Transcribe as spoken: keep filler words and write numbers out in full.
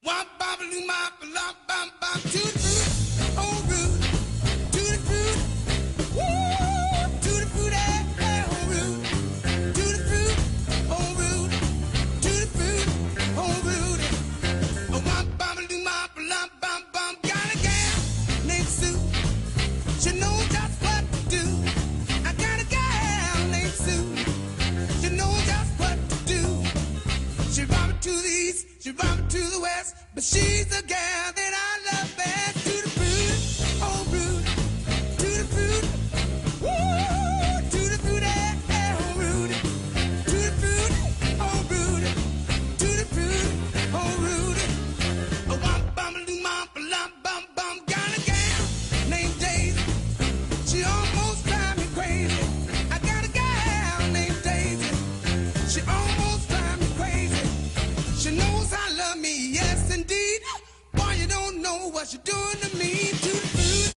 Wop, bop, loo, mop, lop, bop, bop, to the fruit, oh, root, to the fruit, woo, to the fruit, eh, eh, oh, root, to the fruit, oh, root, to the fruit, oh, root. Oh, wop, bop, loo, mop, lop, bop, bop, got a gal named Sue. She knows just what to do. I got a gal named Sue. She knows just what to do. She brought me to the east, she brought me to the west, but she's the gal that I love best. To the fruit, oh root, to the fruit, woo, to the fruit, eh, eh, oh root, to the fruit, oh root, to the fruit, oh root. Oh, womp, bum, doo, mom, lum, bum, bum, got a gal named Daisy. She almost drives me crazy. I got a gal named Daisy. She almost drives me crazy. She knows I love me, yes indeed. Boy, you don't know what you're doing to me. To